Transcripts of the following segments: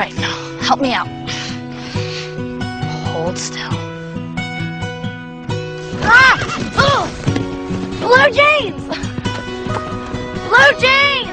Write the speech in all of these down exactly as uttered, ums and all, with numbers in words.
right, help me out. Hold still. Ah! Oh! Blue jeans! Blue jeans!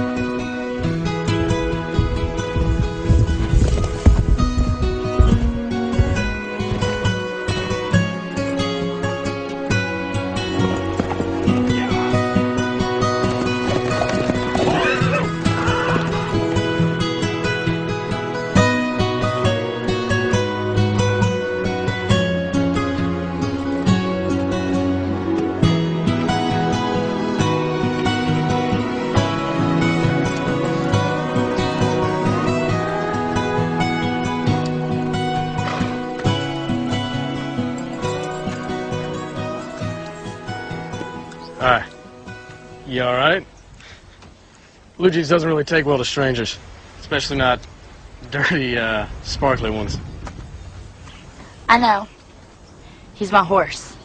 Hi. You alright? Blue jeans doesn't really take well to strangers. Especially not dirty, uh, sparkly ones. I know. He's my horse.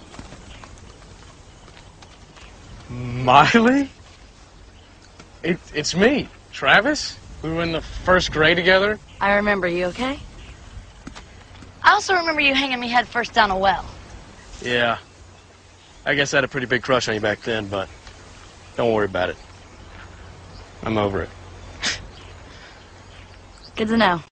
Miley? It, it's me, Travis. We were in the first grade together. I remember you, okay? I also remember you hanging me head first down a well. Yeah. I guess I had a pretty big crush on you back then, but don't worry about it. I'm over it. Good to know.